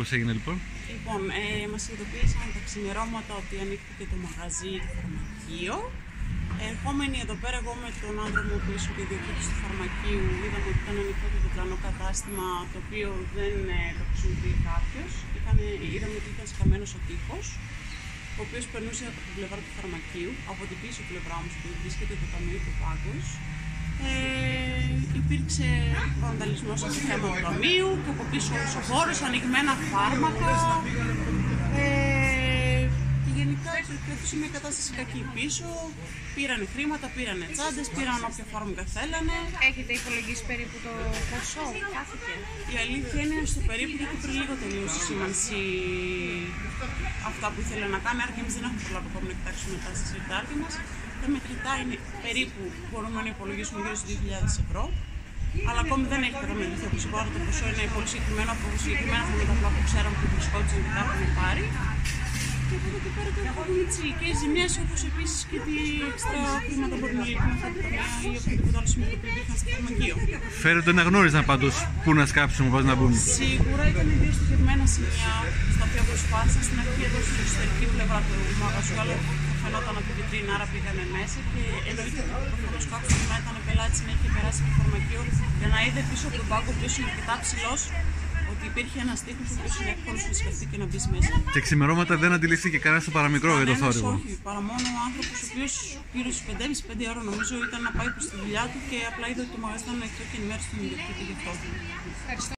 πώς έγινε λοιπόν? Λοιπόν, μας ειδοποίησαν τα ξημερώματα ότι ανοίχθηκε το μαγαζί, το φαρμακείο. Ερχόμενοι εδώ πέρα, εγώ με τον άντρα μου που ήσουν και ιδιοκτήτης του φαρμακείου, είδαμε ότι ήταν ανοιχτό το διπλανό κατάστημα, το οποίο δεν το χρησιμοποιεί κάποιος. Είδαμε ότι ήταν σκαμμένος ο τοίχος, ο οποίος περνούσε από την πλευρά του φαρμακείου, από την πίσω πλευρά όμως που βρίσκεται το ταμείο του Πάγκος. Υπήρξε βανδαλισμός στο θέμα του ταμείου και από πίσω όλος ο χώρος, ανοιγμένα φάρμακα. Και γενικά κρατούσε μια κατάσταση κακή πίσω. Πήρανε χρήματα, πήρανε τσάντες, πήραν όποια φάρμακα θέλανε. Έχετε υπολογίσει περίπου το ποσό που χάθηκε? Η αλήθεια είναι στο περίπου, γιατί πριν λίγο τελείωσε η σήμανση αυτά που ήθελε να κάνει. Άρα και εμείς δεν έχουμε προλάβει ακόμα να κοιτάξουμε τα συρτάρια μας. Τα μετρητά είναι περίπου, μπορούμε να υπολογίσουμε γύρω στους 2.000 ευρώ. Αλλά ακόμη δεν έχει καταμετρηθεί όπως είπα. Το ποσό είναι πολύ συγκεκριμένο από συγκεκριμένα χρήματα που ξέραμε που βρισκόντουσαν και τα έχουμε πάρει. Και από εδώ και πέρα έχουμε τις ηλικίες ζημιές, όπως επίσης και τι έξτρα χρήματα μπορεί να λείπουν από τα ταμεία ή οποιοδήποτε άλλο σημείο που υπήρχαν στο φαρμακείο. Φέρετε να γνώριζαν πάντως πού να σκάψουν, πώς να μπουν. Σίγουρα ήταν δύο στοχευμένα σημεία στα οποία προσπάθησαν στην αρχή εδώ στην εξωτερική πλευρά του μαγαζιού, αλλά φαινόταν από τη βιτρίνα, άρα πήγανε μέσα και εννοείται ότι προφανώς κάποιος που να ήταν πελάτης να είχε περάσει από το φαρμακείο για να είδε πίσω από τον πάγκο, ο οποίος είναι αρκετά ψηλός, ότι υπήρχε ένας τοίχος ο οποίος είναι εύκολος να σκεφτεί και να μπει μέσα. Και ξημερώματα δεν αντιληφθήκε κανένα στο παραμικρό για το θόρυβο? Όχι, παρά μόνο ο άνθρωπος ο οποίος γύρω στις 5.30-5 ώρα νομίζω ήταν να πάει προς τη δουλειά του και απλά είδε ότι το μαγαζί ήταν ανοιχτό και ενημέρωσε τον ιδιοκτήτη γι' αυτό.